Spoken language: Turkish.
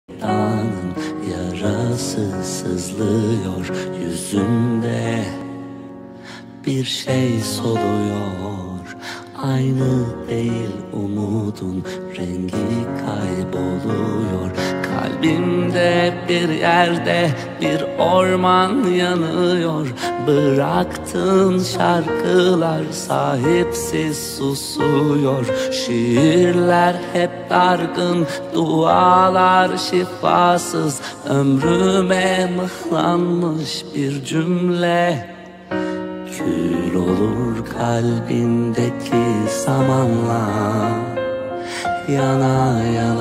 sevdanın yarası sızlıyor yüzünde. Bir şey soluyor, aynı değil umudun rengi kayboluyor. Kalbimde bir yerde bir orman yanıyor. Bıraktığın şarkılar sahipsiz susuyor. Şiirler hep dargın, dualar şifasız. Ömrüme mıhlanmış bir cümle. Kül olur kalbindeki zamanla, yana yana